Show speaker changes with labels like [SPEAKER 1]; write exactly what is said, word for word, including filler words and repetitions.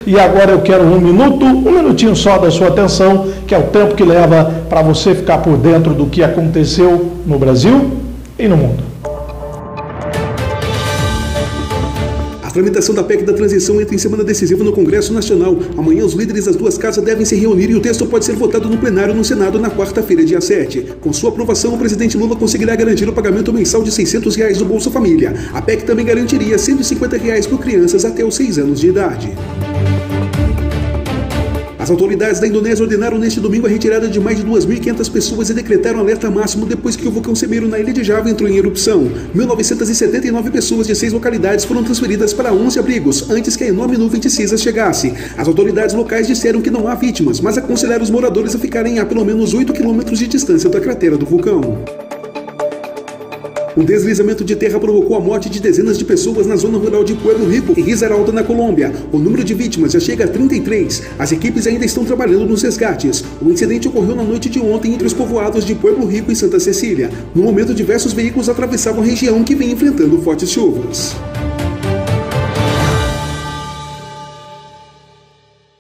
[SPEAKER 1] E agora eu quero um minuto, um minutinho só da sua atenção, que é o tempo que leva para você ficar por dentro do que aconteceu no Brasil e no mundo.
[SPEAKER 2] A tramitação da P E C da transição entra em semana decisiva no Congresso Nacional. Amanhã os líderes das duas casas devem se reunir e o texto pode ser votado no plenário no Senado na quarta-feira, dia sete. Com sua aprovação, o presidente Lula conseguirá garantir o pagamento mensal de seiscentos reais do Bolsa Família. A P E C também garantiria cento e cinquenta reais por crianças até os seis anos de idade. As autoridades da Indonésia ordenaram neste domingo a retirada de mais de duas mil e quinhentas pessoas e decretaram alerta máximo depois que o vulcão Semeru na ilha de Java entrou em erupção. mil novecentas e setenta e nove pessoas de seis localidades foram transferidas para onze abrigos antes que a enorme nuvem de cinzas chegasse. As autoridades locais disseram que não há vítimas, mas aconselharam os moradores a ficarem a pelo menos oito quilômetros de distância da cratera do vulcão. Um deslizamento de terra provocou a morte de dezenas de pessoas na zona rural de Pueblo Rico, em Risaralda, na Colômbia. O número de vítimas já chega a trinta e três. As equipes ainda estão trabalhando nos resgates. O incidente ocorreu na noite de ontem entre os povoados de Pueblo Rico e Santa Cecília. No momento, diversos veículos atravessavam a região que vem enfrentando fortes chuvas.